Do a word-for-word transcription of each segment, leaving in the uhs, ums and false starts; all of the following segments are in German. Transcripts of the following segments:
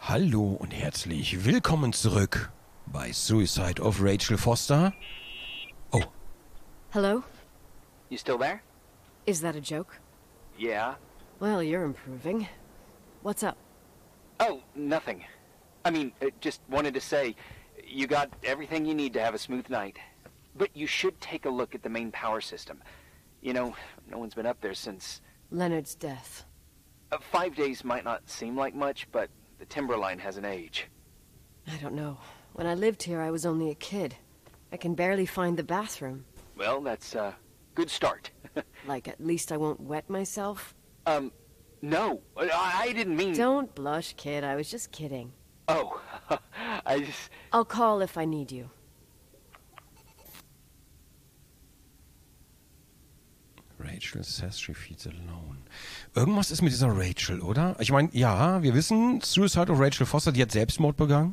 Hallo und herzlich willkommen zurück bei Suicide of Rachel Foster. Oh. Hello? You still there? Is that a joke? Yeah. Well, you're improving. What's up? Oh, nothing. I mean, uh, just wanted to say, you got everything you need to have a smooth night. But you should take a look at the main power system. You know, no one's been up there since... Leonard's death. Uh, five days might not seem like much, but the timberline has an age. I don't know. When I lived here, I was only a kid. I can barely find the bathroom. Well, that's a good start. Like, at least I won't wet myself? um, no. I, I didn't mean... Don't blush, kid. I was just kidding. Oh, I just... I'll call if I need you. Rachel says she feels alone. Irgendwas ist mit dieser Rachel, oder? Ich meine, ja, wir wissen, Suicide of Rachel Foster, die hat Selbstmord begangen.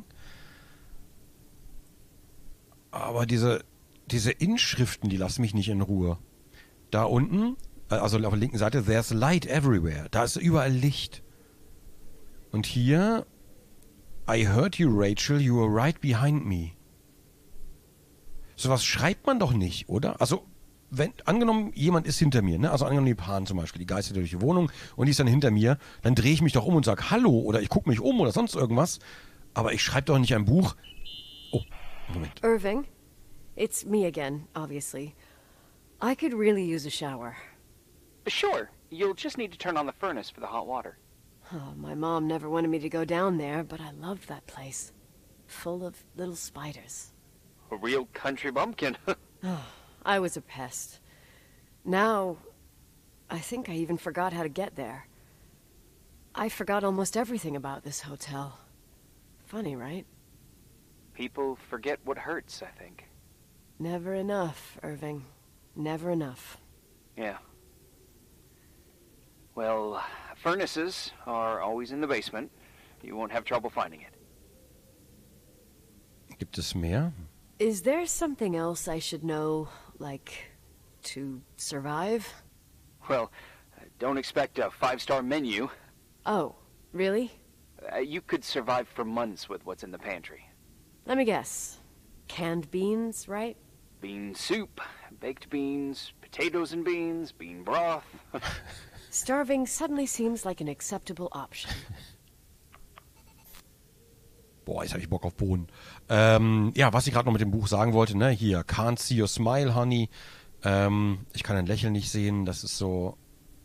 Aber diese, diese Inschriften, die lassen mich nicht in Ruhe. Da unten, also auf der linken Seite, there's light everywhere. Da ist überall Licht. Und hier, I heard you, Rachel, you were right behind me. Sowas schreibt man doch nicht, oder? Also, wenn, angenommen, jemand ist hinter mir, ne? Also angenommen die Pan zum Beispiel, die geistert durch die Wohnung und die ist dann hinter mir, dann drehe ich mich doch um und sage Hallo oder ich gucke mich um oder sonst irgendwas. Aber ich schreibe doch nicht ein Buch. Oh, Moment. Irving? It's me again, obviously. I could really use a shower. Sure. You'll just need to turn on the furnace for the hot water. Oh, my mom never wanted me to go down there, but I loved that place. Full of little spiders. A real country bumpkin. Oh, I was a pest. Now, I think I even forgot how to get there. I forgot almost everything about this hotel. Funny, right? People forget what hurts, I think. Never enough, Irving. Never enough. Yeah. Well, furnaces are always in the basement. You won't have trouble finding it. Gibt es mehr? Is there something else I should know, like, to survive? Well, don't expect a five-star menu. Oh, really? Uh, you could survive for months with what's in the pantry. Let me guess. Canned beans, right? Bean soup, baked beans, potatoes and beans, bean broth. Starving suddenly seems like an acceptable option. Boah, jetzt habe ich Bock auf Bohnen. Ähm, ja, was ich gerade noch mit dem Buch sagen wollte, ne, hier, Can't see your smile, honey. Ähm, ich kann ein Lächeln nicht sehen, das ist so...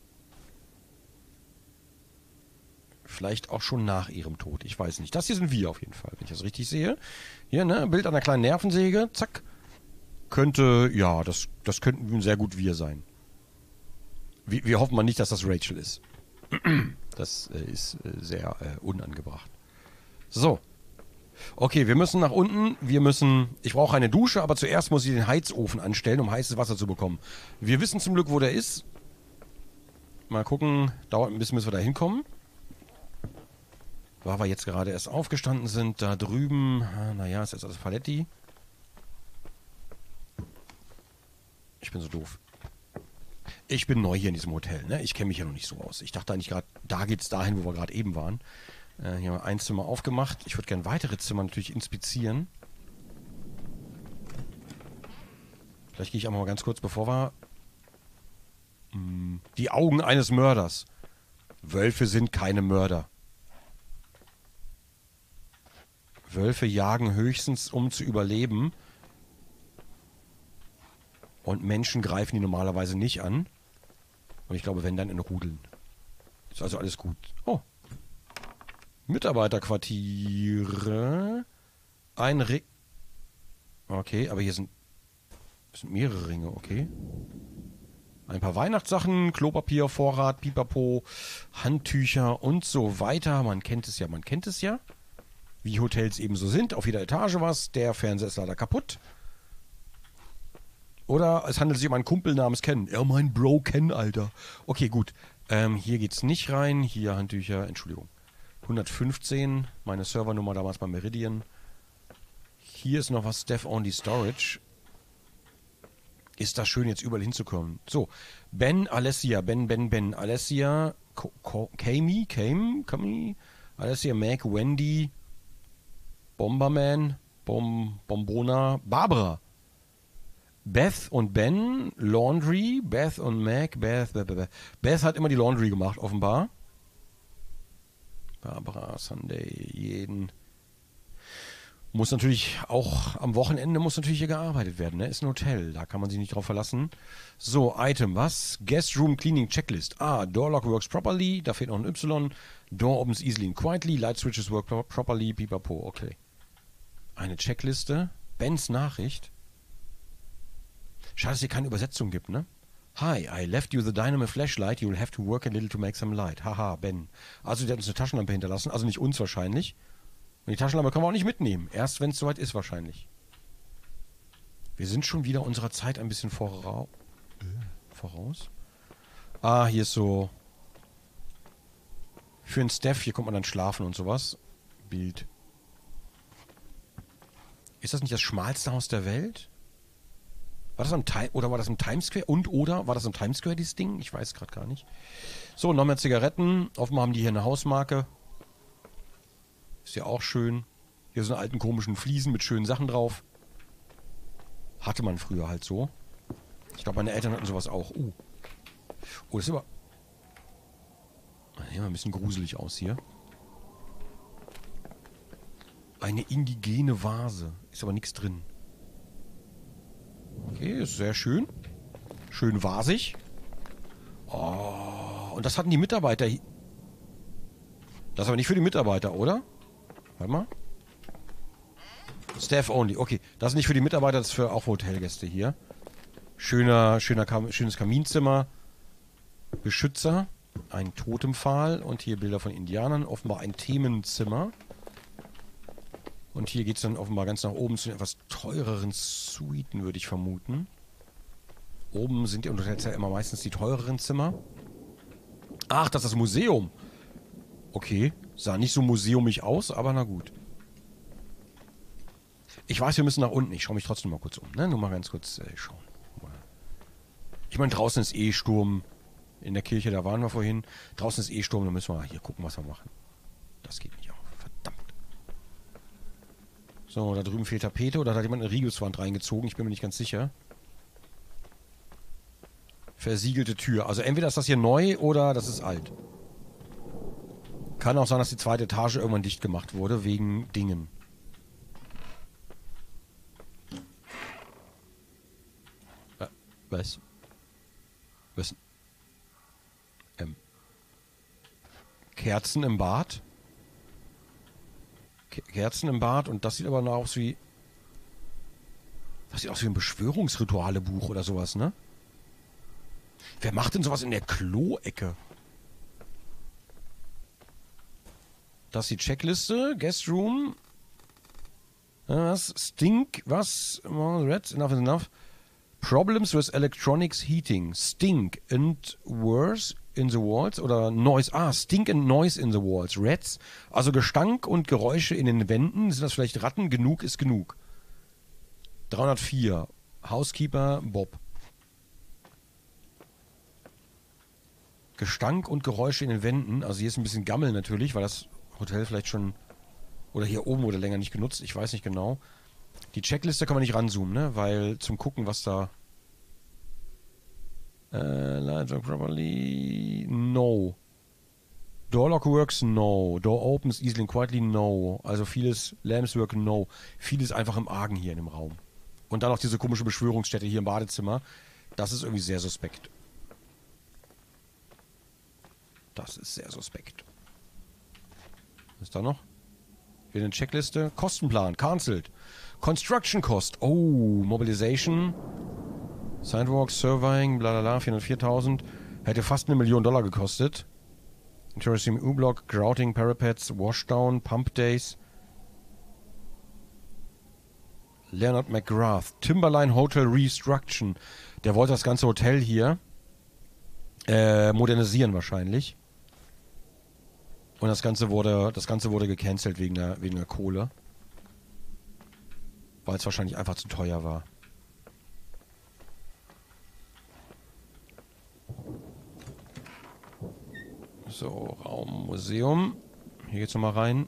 Vielleicht auch schon nach ihrem Tod, ich weiß nicht. Das hier sind wir auf jeden Fall, wenn ich das richtig sehe. Hier, ne, Bild einer kleinen Nervensäge, zack. Könnte, ja, das, das könnten sehr gut wir sein. Wir, wir hoffen mal nicht, dass das Rachel ist. Das äh, ist äh, sehr äh, unangebracht. So. Okay, wir müssen nach unten, wir müssen, ich brauche eine Dusche, aber zuerst muss ich den Heizofen anstellen, um heißes Wasser zu bekommen. Wir wissen zum Glück, wo der ist. Mal gucken, dauert ein bisschen, bis wir da hinkommen. Weil wir jetzt gerade erst aufgestanden sind, da drüben, naja, ist jetzt alles Paletti. Ich bin so doof. Ich bin neu hier in diesem Hotel, ne? Ich kenne mich ja noch nicht so aus. Ich dachte eigentlich gerade, da geht's dahin, wo wir gerade eben waren. Äh, hier haben wir ein Zimmer aufgemacht. Ich würde gerne weitere Zimmer natürlich inspizieren. Vielleicht gehe ich einmal mal ganz kurz, bevor wir... Mh, die Augen eines Mörders. Wölfe sind keine Mörder. Wölfe jagen höchstens, um zu überleben. Und Menschen greifen die normalerweise nicht an. Und ich glaube, wenn, dann in Rudeln. Ist also alles gut. Oh. Mitarbeiterquartiere. Ein Ring. Okay, aber hier sind, sind mehrere Ringe, okay. Ein paar Weihnachtssachen, Klopapier, Vorrat, Pipapo, Handtücher und so weiter. Man kennt es ja, man kennt es ja. Wie Hotels eben so sind. Auf jeder Etage was. Der Fernseher ist leider kaputt. Oder es handelt sich um einen Kumpel namens Ken. Ja, mein Bro Ken, Alter. Okay, gut. Ähm, hier geht's nicht rein. Hier Handtücher, Entschuldigung. hundertfünfzehn, meine Servernummer damals bei Meridian. Hier ist noch was, Dev Only Storage. Ist das schön, jetzt überall hinzukommen. So, Ben, Alessia, Ben, Ben, Ben, Alessia, Kami, Kami, Kami, Alles hier Mac, Wendy, Bomberman, Bom, Bombona, Barbara. Beth und Ben, Laundry, Beth und Mac, Beth, Beth, Beth. Beth hat immer die Laundry gemacht, offenbar. Barbara, Sunday, jeden. Muss natürlich auch am Wochenende muss natürlich hier gearbeitet werden, ne? Ist ein Hotel, da kann man sich nicht drauf verlassen. So, Item, was? Guest Room Cleaning Checklist. Ah, Door Lock works properly, da fehlt noch ein Y. Door opens easily and quietly, Light switches work pro properly, pipapo, okay. Eine Checkliste. Bens Nachricht. Schade, dass es hier keine Übersetzung gibt, ne? Hi, I left you the dynamo flashlight, you'll have to work a little to make some light. Haha, Ben. Also, der hat uns eine Taschenlampe hinterlassen, also nicht uns wahrscheinlich. Und die Taschenlampe können wir auch nicht mitnehmen. Erst wenn es soweit ist wahrscheinlich. Wir sind schon wieder unserer Zeit ein bisschen vorau äh, voraus. Ah, hier ist so... Für einen Steph, hier kommt man dann schlafen und sowas. Bild. Ist das nicht das schmalste Haus der Welt? War das am Time oder war das im Times Square? Und oder war das im Times Square, dieses Ding? Ich weiß gerade gar nicht. So, noch mehr Zigaretten. Offenbar haben die hier eine Hausmarke. Ist ja auch schön. Hier sind alten komischen Fliesen mit schönen Sachen drauf. Hatte man früher halt so. Ich glaube, meine Eltern hatten sowas auch. Uh. Oh, das ist aber... Das sieht mal ein bisschen gruselig aus hier. Eine indigene Vase. Ist aber nichts drin. Okay, ist sehr schön. Schön vasig. Oh, und das hatten die Mitarbeiter hier. Das ist aber nicht für die Mitarbeiter, oder? Warte mal. Staff only. Okay, das ist nicht für die Mitarbeiter, das ist für auch für Hotelgäste hier. Schöner, schöner, Kam schönes Kaminzimmer. Beschützer. Ein Totempfahl. Und hier Bilder von Indianern. Offenbar ein Themenzimmer. Und hier geht es dann offenbar ganz nach oben zu den etwas teureren Suiten, würde ich vermuten. Oben sind die Hotels ja immer meistens die teureren Zimmer. Ach, das ist das Museum. Okay, sah nicht so museumig aus, aber na gut. Ich weiß, wir müssen nach unten. Ich schaue mich trotzdem mal kurz um. Ne? Nur mal ganz kurz äh, schauen. Ich meine, draußen ist eh Sturm. In der Kirche, da waren wir vorhin. Draußen ist eh Sturm, da müssen wir hier gucken, was wir machen. Das geht nicht auf. Verdammt. So, da drüben fehlt Tapete oder hat jemand eine Riegelswand reingezogen? Ich bin mir nicht ganz sicher. Versiegelte Tür. Also entweder ist das hier neu oder das ist alt. Kann auch sein, dass die zweite Etage irgendwann dicht gemacht wurde, wegen Dingen. Äh, was? Was? Ähm. Kerzen im Bad? Ke Kerzen im Bad und das sieht aber noch aus wie... Das sieht aus wie ein Beschwörungsrituale-Buch oder sowas, ne? Wer macht denn sowas in der Klo-Ecke? Das ist die Checkliste. Guest Room. Was? Stink. Was? Reds. Enough is enough. Problems with electronics heating. Stink and worse in the walls. Oder Noise. Ah, Stink and Noise in the walls. Rats. Also Gestank und Geräusche in den Wänden. Sind das vielleicht Ratten? Genug ist genug. dreihundertvier. Housekeeper Bob. Gestank und Geräusche in den Wänden. Also hier ist ein bisschen Gammel natürlich, weil das Hotel vielleicht schon... Oder hier oben wurde länger nicht genutzt. Ich weiß nicht genau. Die Checkliste kann man nicht ranzoomen, ne? Weil zum Gucken, was da... Äh, light work properly... No. Door lock works? No. Door opens easily and quietly? No. Also vieles... Lamps work? No. Vieles einfach im Argen hier in dem Raum. Und dann noch diese komische Beschwörungsstätte hier im Badezimmer. Das ist irgendwie sehr suspekt. Das ist sehr suspekt. Was ist da noch? Hier eine Checkliste. Kostenplan. Cancelled. Construction Cost. Oh, Mobilization. Sidewalk, Surveying, bla vierhundertviertausend. Hätte fast eine Million Dollar gekostet. Interesting U-Block, Grouting, Parapets, Washdown, Pump Days. Leonard McGrath. Timberline Hotel Restruction. Der wollte das ganze Hotel hier äh, modernisieren wahrscheinlich. Und das Ganze wurde, das Ganze wurde gecancelt wegen der, wegen der Kohle. Weil es wahrscheinlich einfach zu teuer war. So, Raum, Museum. hier geht's nochmal rein.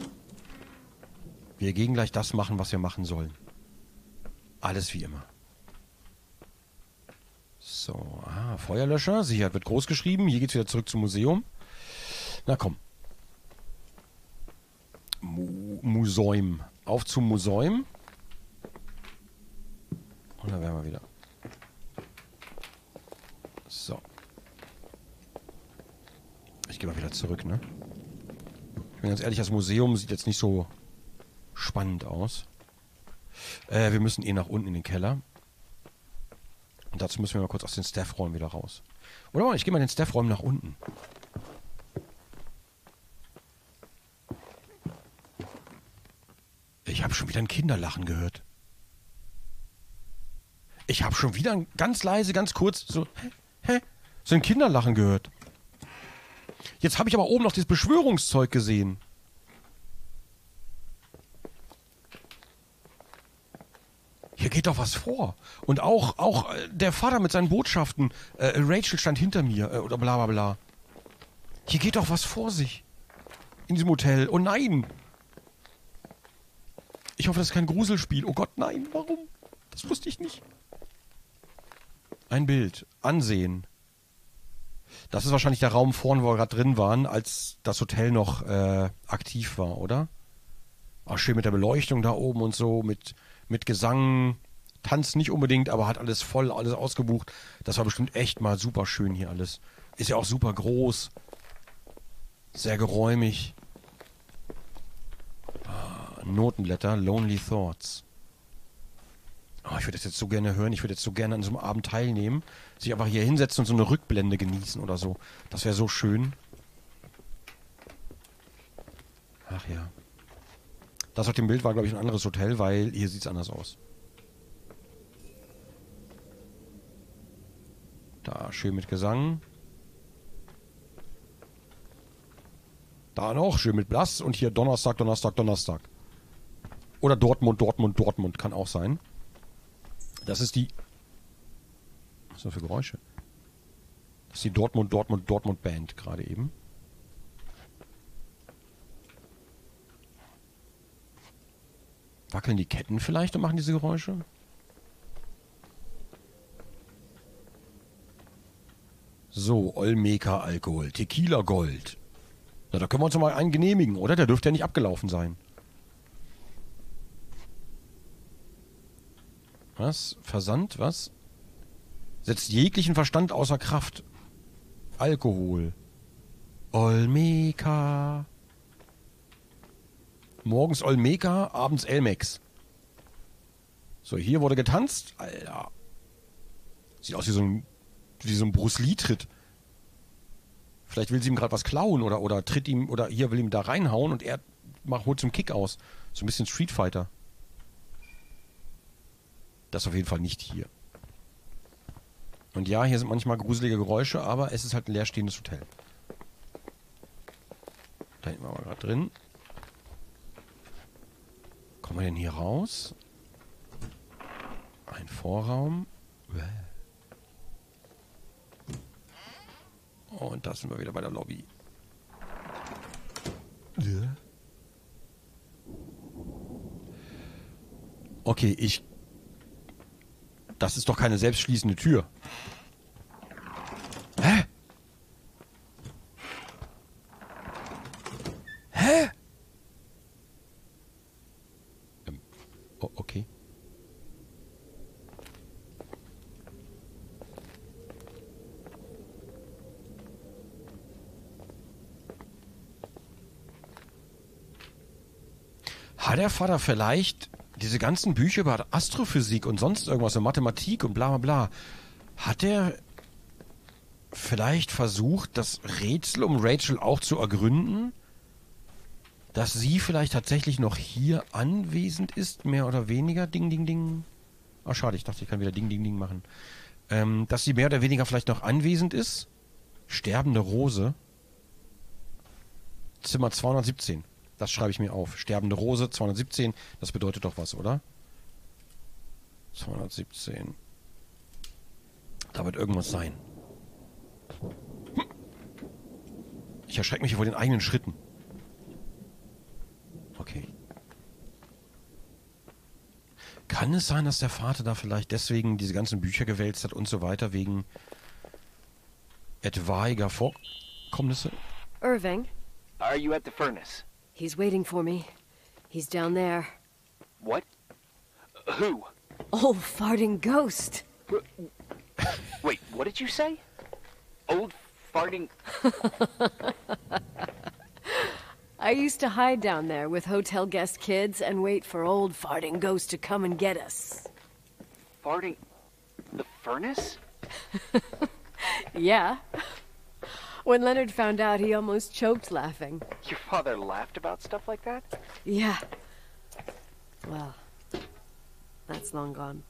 Wir gehen gleich das machen, was wir machen sollen. Alles wie immer. So, ah, Feuerlöscher. Sicherheit wird groß geschrieben. Hier geht's wieder zurück zum Museum. Na komm. Mu Museum. Auf zum Museum. Und dann werden wir wieder. So. Ich gehe mal wieder zurück, ne? Ich bin ganz ehrlich, das Museum sieht jetzt nicht so spannend aus. Äh, wir müssen eh nach unten in den Keller. Und dazu müssen wir mal kurz aus den Staff-Räumen wieder raus. Oder mal, ich gehe mal in den Staff-Räumen nach unten. Ich habe schon wieder ein Kinderlachen gehört. Ich habe schon wieder ganz leise, ganz kurz so, hä, hä, so ein Kinderlachen gehört. Jetzt habe ich aber oben noch das Beschwörungszeug gesehen. Hier geht doch was vor. Und auch, auch äh, der Vater mit seinen Botschaften. Äh, Rachel stand hinter mir. Äh, oder bla bla bla. Hier geht doch was vor sich. In diesem Hotel. Oh nein. Ich hoffe, das ist kein Gruselspiel. Oh Gott, nein. Warum? Das wusste ich nicht. Ein Bild. Ansehen. Das ist wahrscheinlich der Raum vorne, wo wir gerade drin waren, als das Hotel noch äh, aktiv war, oder? Auch schön mit der Beleuchtung da oben und so, mit, mit Gesang. Tanz nicht unbedingt, aber hat alles voll, alles ausgebucht. Das war bestimmt echt mal super schön hier alles. Ist ja auch super groß. Sehr geräumig. Ah, Notenblätter, Lonely Thoughts. Oh, ich würde das jetzt so gerne hören. Ich würde jetzt so gerne an so einem Abend teilnehmen. Sich einfach hier hinsetzen und so eine Rückblende genießen oder so. Das wäre so schön. Ach ja. Das auf dem Bild war, glaube ich, ein anderes Hotel, weil hier sieht es anders aus. Da, schön mit Gesang. Da noch, schön mit Blass. Und hier Donnerstag, Donnerstag, Donnerstag. Oder Dortmund, Dortmund, Dortmund. Kann auch sein. Das ist die... Was ist das für Geräusche? Das ist die Dortmund, Dortmund, Dortmund Band gerade eben. Wackeln die Ketten vielleicht und machen diese Geräusche? So, Olmeca Alkohol, Tequila Gold. Na, da können wir uns doch mal einen genehmigen, oder? Der dürfte ja nicht abgelaufen sein. Was? Versand? Was? Setzt jeglichen Verstand außer Kraft. Alkohol. Olmeca. Morgens Olmeca, abends Elmex. So, hier wurde getanzt. Alter. Sieht aus wie so ein, wie so ein Bruce Lee-Tritt. Vielleicht will sie ihm gerade was klauen oder, oder tritt ihm, oder hier will ihm da reinhauen und er macht, holt zum Kick aus. So ein bisschen Street Fighter. Das auf jeden Fall nicht hier. Und ja, hier sind manchmal gruselige Geräusche, aber es ist halt ein leerstehendes Hotel. Da hinten waren wir gerade drin. Kommen wir denn hier raus? Ein Vorraum. Und da sind wir wieder bei der Lobby. Okay, ich... Das ist doch keine selbstschließende Tür. Hä? Hä? Ähm, oh, okay. Hat der Vater vielleicht diese ganzen Bücher über Astrophysik und sonst irgendwas und Mathematik und bla bla bla, hat er vielleicht versucht, das Rätsel um Rachel auch zu ergründen? Dass sie vielleicht tatsächlich noch hier anwesend ist, mehr oder weniger? Ding, ding, ding. Ah, schade, ich dachte, ich kann wieder Ding, ding, ding machen. Ähm, dass sie mehr oder weniger vielleicht noch anwesend ist? Sterbende Rose. Zimmer zweihundertsiebzehn. Das schreibe ich mir auf. Sterbende Rose, zweihundertsiebzehn. Das bedeutet doch was, oder? zweihundertsiebzehn. Da wird irgendwas sein. Ich erschrecke mich hier vor den eigenen Schritten. Kann es sein, dass der Vater da vielleicht deswegen diese ganzen Bücher gewälzt hat und so weiter, wegen etwaiger Vorkommnisse? Irving, Are you at the furnace? he's waiting for me. He's down there. What? Who? Old farting ghost. Wait, what did you say? Old farting... I used to hide down there with hotel guest kids and wait for old farting ghost to come and get us. Farting... The furnace? Yeah. When Leonard found out, he almost choked laughing. Your father laughed about stuff like that? Yeah. Well, that's long gone.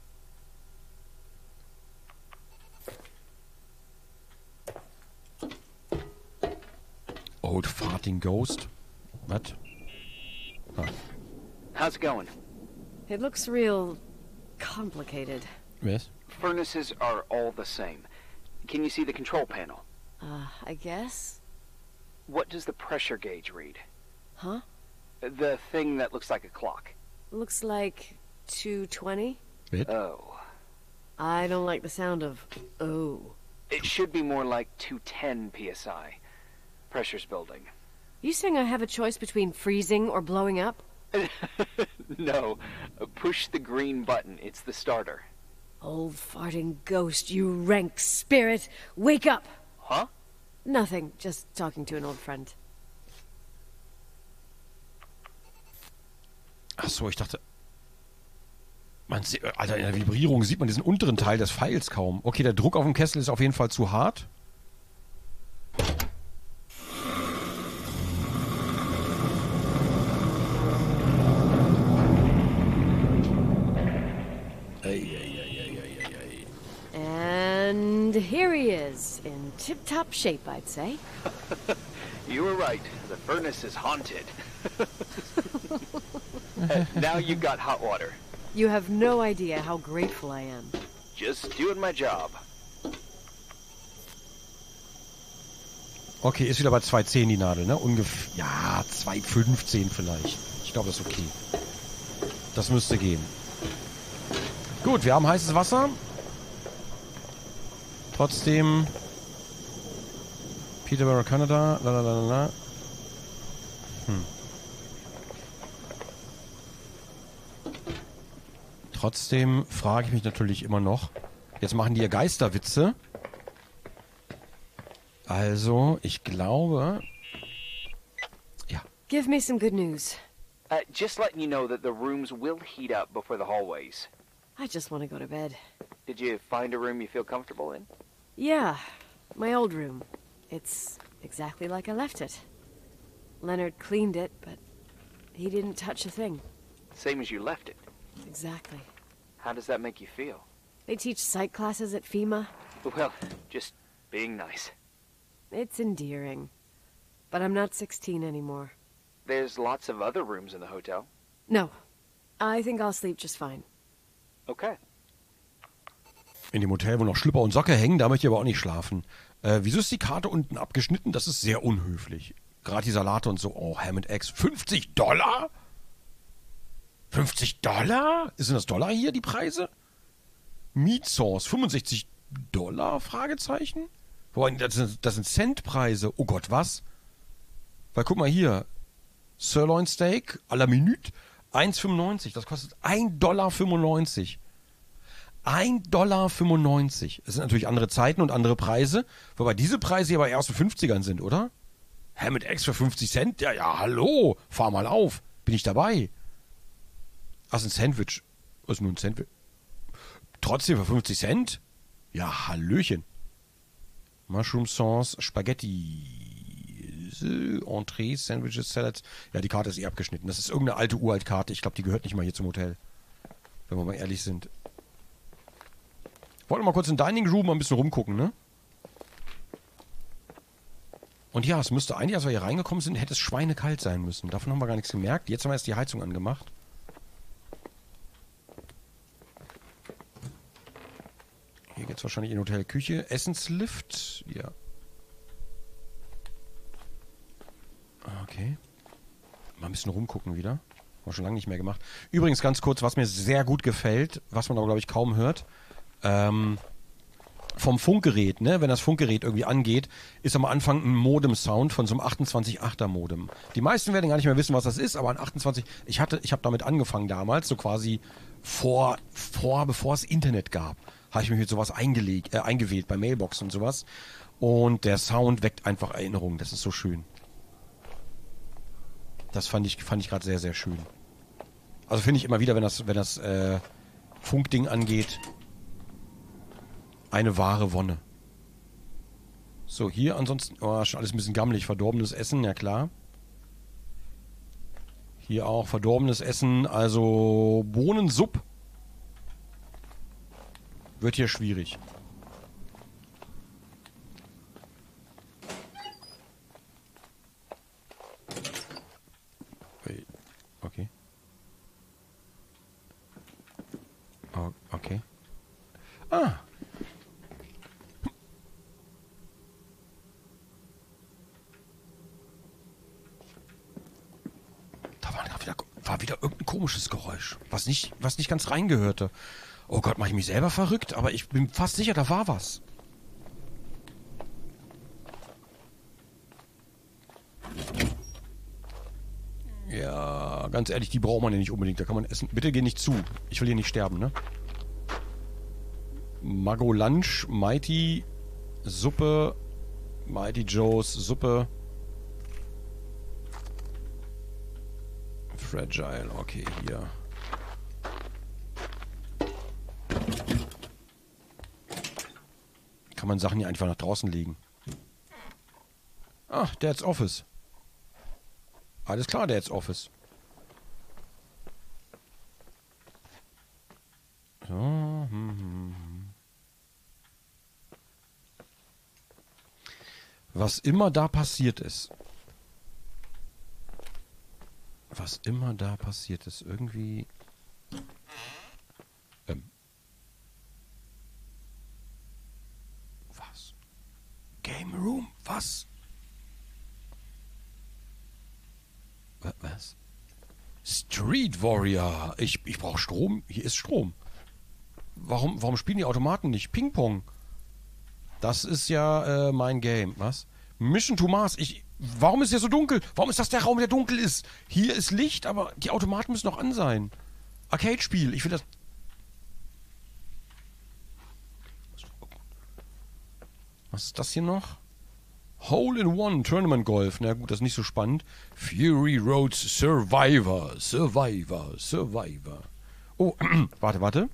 Old farting ghost? Was? Ah. How's it going? It looks real complicated. Yes? Furnaces are all the same. Can you see the control panel? Uh, I guess? What does the pressure gauge read? Huh? The thing that looks like a clock. Looks like two twenty. Wait. Oh. I don't like the sound of oh. It should be more like two ten P S I. Pressure's building. You saying I have a choice between freezing or blowing up? No. Push the green button. It's the starter. Old farting ghost, you rank spirit, wake up! Huh? Nothing, just talking to an old friend. Ach so, ich dachte... Man sieht, Alter, in der Vibrierung sieht man diesen unteren Teil des Pfeils kaum. Okay, der Druck auf dem Kessel ist auf jeden Fall zu hart. And here he is, in tip-top shape, I'd say. You were right. The furnace is haunted. Now you've got hot water. You have no idea how grateful I am. Just doing my job. Okay, ist wieder bei zwei zehn die Nadel, ne? Ungefähr, ja, zwei fünfzehn vielleicht. Ich glaube, das ist okay. Das müsste gehen. Gut, wir haben heißes Wasser. Trotzdem... Peterborough, Kanada. Lalalala. Hm. Trotzdem frage ich mich natürlich immer noch. Jetzt machen die ja Geisterwitze. Also, ich glaube... Ja. Give me some good news. Uh, just letting you know that the rooms will heat up before the hallways. I just want to go to bed. Did you find a room you feel comfortable in? Yeah, my old room. It's exactly like I left it. Leonard cleaned it, but he didn't touch a thing. Same as you left it. Exactly. How does that make you feel? They teach psych classes at FEMA. Well, just being nice. It's endearing. But I'm not sixteen anymore. There's lots of other rooms in the hotel. No. I think I'll sleep just fine. Okay. In dem Hotel, wo noch Schlüpper und Socke hängen, da möchte ich aber auch nicht schlafen. Äh, wieso ist die Karte unten abgeschnitten? Das ist sehr unhöflich. Gerade die Salate und so. Oh, Ham and Eggs. fünfzig Dollar? fünfzig Dollar? Sind das Dollar hier, die Preise? Meat Sauce, fünfundsechzig Dollar? Fragezeichen? Boah, das sind, das sind Centpreise. Oh Gott, was? Weil guck mal hier. Sirloin Steak à la Minute, eins fünfundneunzig. Das kostet ein Dollar fünfundneunzig. ein Dollar fünfundneunzig. Das sind natürlich andere Zeiten und andere Preise. Wobei diese Preise hier bei ersten fünfzigern sind, oder? Ham and Eggs für fünfzig Cent? Ja, ja, hallo. Fahr mal auf. Bin ich dabei. Ach, ist ein Sandwich. Was ist nun ein Sandwich? Trotzdem für fünfzig Cent? Ja, Hallöchen. Mushroom Sauce, Spaghetti, Entrees, Sandwiches, Salads. Ja, die Karte ist eh abgeschnitten. Das ist irgendeine alte Uralt-Karte. Ich glaube, die gehört nicht mal hier zum Hotel. Wenn wir mal ehrlich sind. Wollen wir mal kurz in Dining Room mal ein bisschen rumgucken, ne? Und ja, es müsste eigentlich, als wir hier reingekommen sind, hätte es schweinekalt sein müssen. Davon haben wir gar nichts gemerkt. Jetzt haben wir erst die Heizung angemacht. Hier geht es wahrscheinlich in die Hotelküche. Essenslift. Ja. Okay. Mal ein bisschen rumgucken wieder. Haben wir schon lange nicht mehr gemacht. Übrigens ganz kurz, was mir sehr gut gefällt, was man aber, glaube ich, kaum hört. Ähm, vom Funkgerät, ne? Wenn das Funkgerät irgendwie angeht, ist am Anfang ein Modem-Sound von so einem achtundzwanzig achter Modem. Die meisten werden gar nicht mehr wissen, was das ist, aber ein achtundzwanzig... Ich hatte, ich habe damit angefangen damals, so quasi vor, vor bevor es Internet gab, habe ich mich mit sowas eingelegt, äh, eingewählt bei Mailbox und sowas. Und der Sound weckt einfach Erinnerungen. Das ist so schön. Das fand ich, fand ich gerade sehr, sehr schön. Also finde ich immer wieder, wenn das, wenn das äh, Funkding angeht, eine wahre Wonne. So, hier ansonsten, oh, schon alles ein bisschen gammelig. Verdorbenes Essen, ja klar. Hier auch verdorbenes Essen, also Bohnensupp. Wird hier schwierig. Okay. Oh, okay. Ah. Da war wieder, war wieder irgendein komisches Geräusch, was nicht, was nicht ganz reingehörte. Oh Gott, mach ich mich selber verrückt, aber ich bin fast sicher, da war was. Ja, ganz ehrlich, die braucht man ja nicht unbedingt. Da kann man essen. Bitte geh nicht zu. Ich will hier nicht sterben, ne? Mago Lunch, Mighty, Suppe, Mighty Joe's Suppe. Fragile, okay, hier. Kann man Sachen hier einfach nach draußen legen. Ah, Dad's Office. Alles klar, Dad's Office. So, hm, hm, hm. Was immer da passiert ist. Was immer da passiert ist. Irgendwie... Ähm. Was? Game Room? Was? Was? Street Warrior. Ich, ich brauche Strom. Hier ist Strom. Warum, warum spielen die Automaten nicht? Ping-Pong. Das ist ja äh, mein Game. Was? Mission to Mars. Ich, warum ist hier so dunkel? Warum ist das der Raum, der dunkel ist? Hier ist Licht, aber die Automaten müssen noch an sein. Arcade-Spiel. Ich will das... Was ist das hier noch? Hole in One Tournament Golf. Na gut, das ist nicht so spannend. Fury Roads Survivor. Survivor. Survivor. Oh, warte, warte.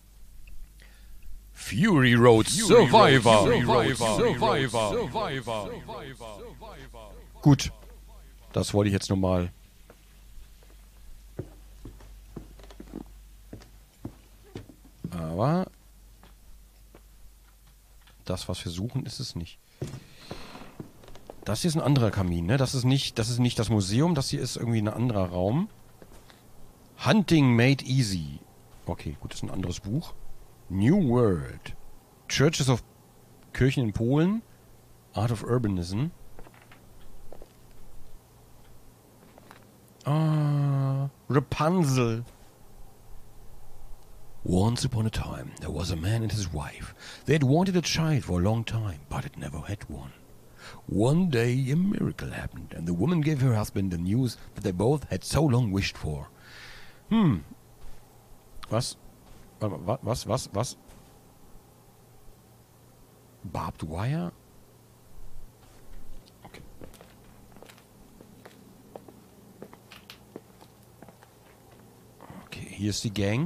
Fury Roads Survivor. Survivor. Survivor. Survivor. Gut. Das wollte ich jetzt nochmal. Aber das, was wir suchen, ist es nicht. Das hier ist ein anderer Kamin, ne? Das ist nicht, das ist nicht das Museum, das hier ist irgendwie ein anderer Raum. Hunting Made Easy. Okay, gut, das ist ein anderes Buch. New World. Churches of Kirchen in Polen. Art of Urbanism. Ah, Rapunzel. Once upon a time, there was a man and his wife. They had wanted a child for a long time, but it never had one. One day a miracle happened, and the woman gave her husband the news that they both had so long wished for. Hm. Was? Was, was, was, was? Barbed wire? Okay. Okay, hier ist die Gang.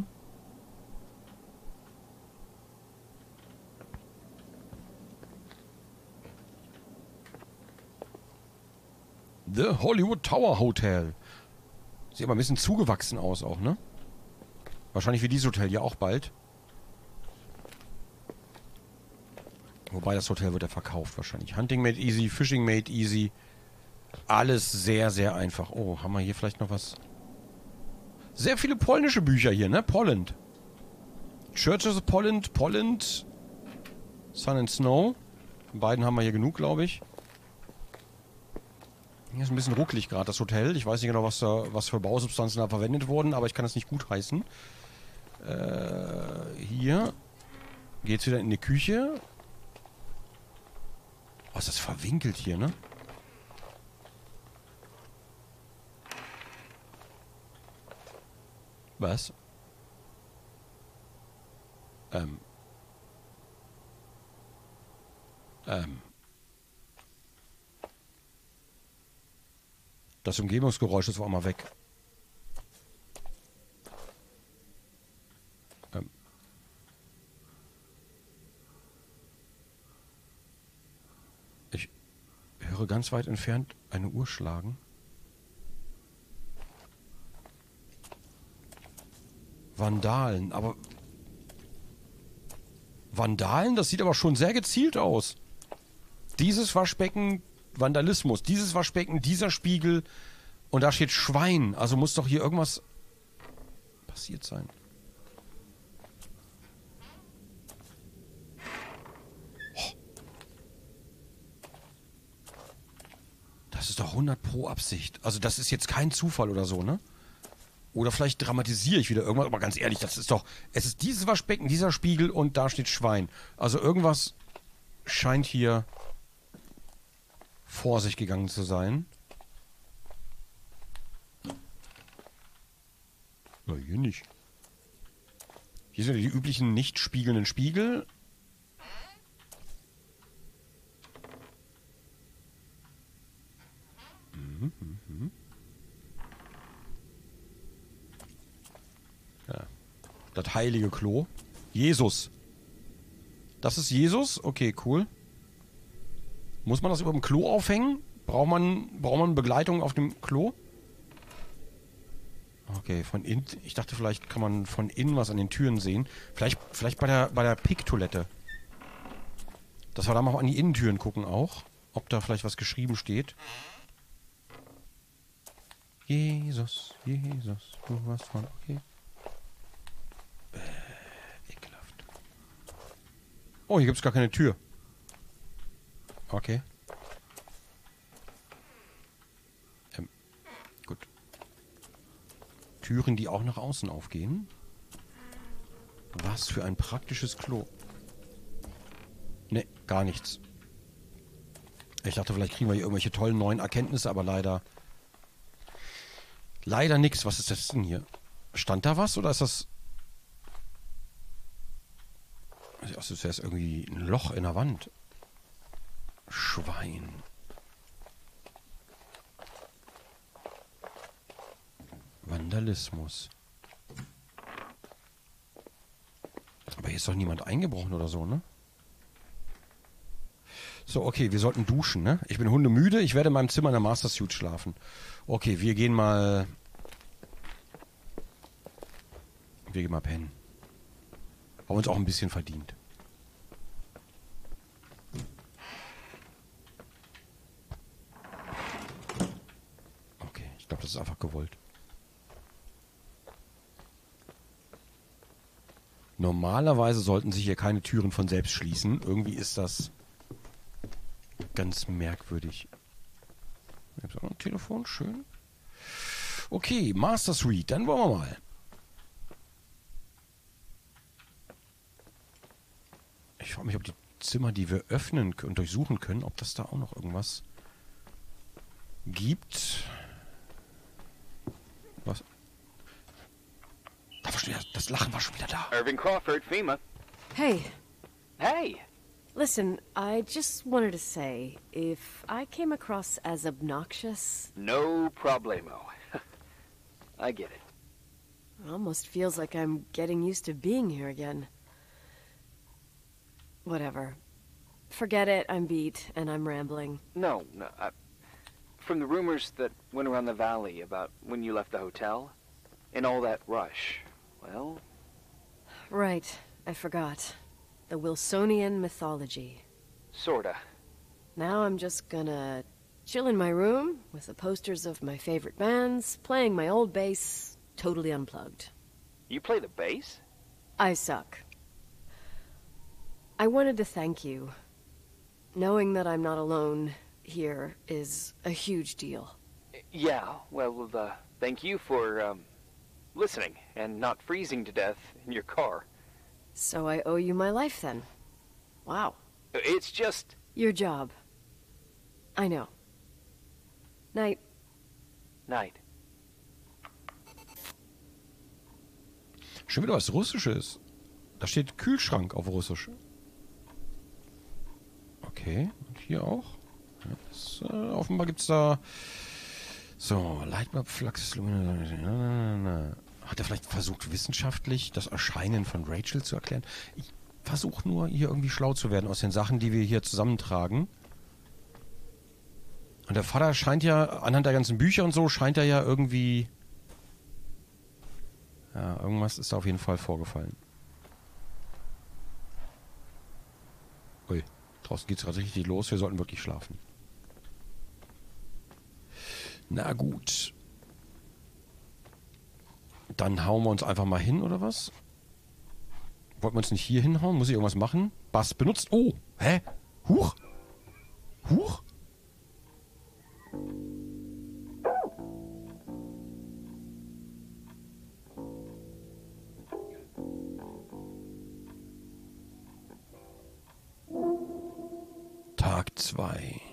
The Hollywood Tower Hotel. Sieht aber ein bisschen zugewachsen aus auch, ne? Wahrscheinlich wie dieses Hotel ja auch bald. Wobei das Hotel wird ja verkauft wahrscheinlich. Hunting made easy, Fishing made easy. Alles sehr, sehr einfach. Oh, haben wir hier vielleicht noch was? Sehr viele polnische Bücher hier, ne? Poland. Churches of Poland, Poland. Sun and Snow. Beiden haben wir hier genug, glaube ich. Hier ist ein bisschen ruckelig gerade, das Hotel. Ich weiß nicht genau, was, da, was für Bausubstanzen da verwendet wurden, aber ich kann das nicht gutheißen. Äh, hier geht's wieder in die Küche. Oh, ist das verwinkelt hier, ne? Was? Ähm. Ähm. Das Umgebungsgeräusch ist auf einmal weg. Ähm. Ich höre ganz weit entfernt eine Uhr schlagen. Vandalen, aber... Vandalen? Das sieht aber schon sehr gezielt aus. Dieses Waschbecken, Vandalismus. Dieses Waschbecken, dieser Spiegel. Und da steht Schwein. Also muss doch hier irgendwas passiert sein. Oh. Das ist doch hundert pro Absicht. Also das ist jetzt kein Zufall oder so, ne? Oder vielleicht dramatisiere ich wieder irgendwas, aber ganz ehrlich, das ist doch... Es ist dieses Waschbecken, dieser Spiegel und da steht Schwein. Also irgendwas scheint hier vor sich gegangen zu sein. Na, hier nicht. Hier sind ja die üblichen nicht spiegelnden Spiegel. Mhm, mhm. Ja. Das heilige Klo. Jesus. Das ist Jesus? Okay, cool. Muss man das über dem Klo aufhängen? Braucht man, braucht man Begleitung auf dem Klo? Okay, von innen. Ich dachte, vielleicht kann man von innen was an den Türen sehen. Vielleicht, vielleicht bei der, bei der Picktoilette. Dass wir da mal an die Innentüren gucken auch. Ob da vielleicht was geschrieben steht. Jesus, Jesus, du warst von... Okay. Äh, ekelhaft. Oh, hier gibt es gar keine Tür. Okay. Ähm, gut. Türen, die auch nach außen aufgehen. Was für ein praktisches Klo. Ne, gar nichts. Ich dachte, vielleicht kriegen wir hier irgendwelche tollen neuen Erkenntnisse, aber leider... Leider nichts. Was ist das denn hier? Stand da was oder ist das... Also, das wäre irgendwie ein Loch in der Wand. Schwein. Vandalismus. Aber hier ist doch niemand eingebrochen oder so, ne? So, okay, wir sollten duschen, ne? Ich bin hundemüde, ich werde in meinem Zimmer in der Master Suite schlafen. Okay, wir gehen mal... Wir gehen mal pennen. Haben uns auch ein bisschen verdient. Okay, ich glaube, das ist einfach gewollt. Normalerweise sollten sich hier keine Türen von selbst schließen. Irgendwie ist das ganz merkwürdig. Ich habe auch noch ein Telefon, schön. Okay, Master Suite, dann wollen wir mal. Ich frage mich, ob die Zimmer, die wir öffnen und durchsuchen können, ob das da auch noch irgendwas gibt. Was? Da war schon wieder, das Lachen war schon wieder da. Irving Crawford, FEMA. Hey, Hey. listen, I just wanted to say, if I came across as obnoxious, No problemo. I get it. it almost feels like I'm getting used to being here again. Whatever. Forget it, I'm beat, and I'm rambling. No, no. I, from the rumors that went around the valley about when you left the hotel and all that rush, well... Right, I forgot. The Wilsonian mythology. Sorta. Now I'm just gonna chill in my room with the posters of my favorite bands, playing my old bass, totally unplugged. You play the bass? I suck. I wanted to thank you. Knowing that I'm not alone, here is a huge deal. Yeah, well, uh, thank you for, um, listening and not freezing to death in your car. So I owe you my life then. Wow. It's just... Your job. I know. Night. Night. Schon wieder was Russisches. Da steht Kühlschrank auf Russisch. Okay, und hier auch. Ja, das, äh, offenbar gibt's da... So, Lightbulb, Flux... Hat er vielleicht versucht, wissenschaftlich das Erscheinen von Rachel zu erklären? Ich versuche nur, hier irgendwie schlau zu werden aus den Sachen, die wir hier zusammentragen. Und der Vater scheint ja, anhand der ganzen Bücher und so, scheint er ja irgendwie... Ja, irgendwas ist da auf jeden Fall vorgefallen. Ui, draußen geht's gerade richtig los. Wir sollten wirklich schlafen. Na gut. Dann hauen wir uns einfach mal hin, oder was? Wollten wir uns nicht hier hinhauen? Muss ich irgendwas machen? Bass benutzt. Oh, hä? Huch? Huch? Tag zwei.